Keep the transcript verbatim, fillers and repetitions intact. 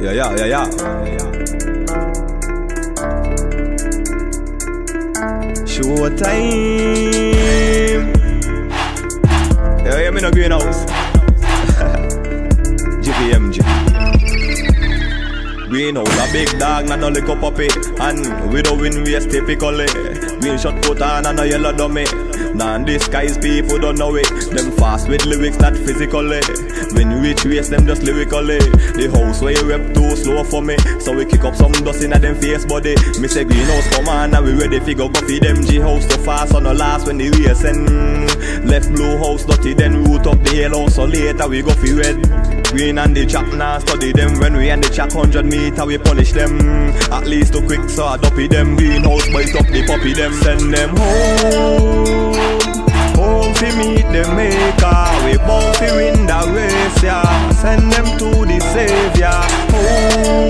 Yeah, yeah, yeah, yeah. Showtime. Yeah, yeah, me no greenhouse. G P M G. Greenhouse, a big dog, not no liquor puppy. And we don't win waste typically. Green shot put on and a yellow dummy. Nah, disguise people don't know it. Them fast with lyrics, not physically. When you reach waste, them just lyrically. The house where you rep too slow for me. So we kick up some dust in a them face body. Me say greenhouse come on and we ready figure go feed them G house too fast on the last when the race end. Left blue house dirty, then root up the yellow. So later we go fi red. Green and the chap now study them. When we and the chap hundred meter we punish them. At least too quick so I dopey them. Greenhouse bite up the puppy them. Send them home. Home fi meet the maker. We bound fi win the race, yeah. Send them to the savior. Home.